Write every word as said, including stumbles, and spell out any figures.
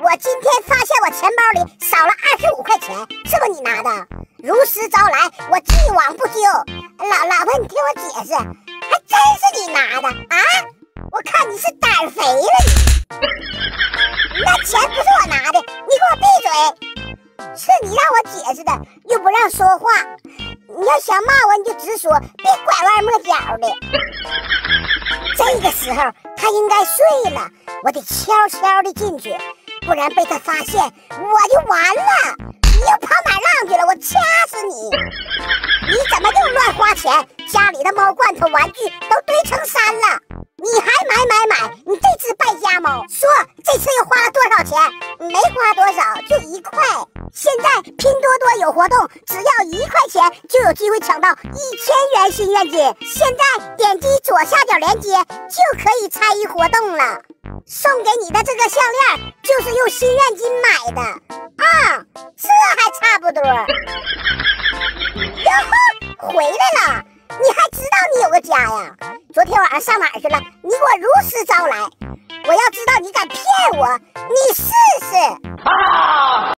我今天发现我钱包里少了二十五块钱，是不是你拿的？如实招来，我既往不咎。老老婆，你听我解释，还真是你拿的啊！我看你是胆儿肥了你。那钱不是我拿的，你给我闭嘴！是你让我解释的，又不让说话。你要想骂我，你就直说，别拐弯抹角的。这个时候他应该睡了，我得悄悄的进去，不然被他发现我就完了。你又跑哪浪去了？我掐死你！你怎么又乱花钱？家里的猫罐头玩具都堆成山了，你还买买买！你这只败家猫，说这次又花了多少钱？没花多少，就一块。现在拼多多有活动，只要一块钱就有机会抢到一千元心愿金。现在点击左下角链接就可以参与活动了。送给你的这个项链就是用心愿金买的啊，这还差不多。哟呵，回来了，你还知道你有个家呀？昨天晚上上哪儿去了？你给我如实招来，我要知道你敢骗我，你试试。啊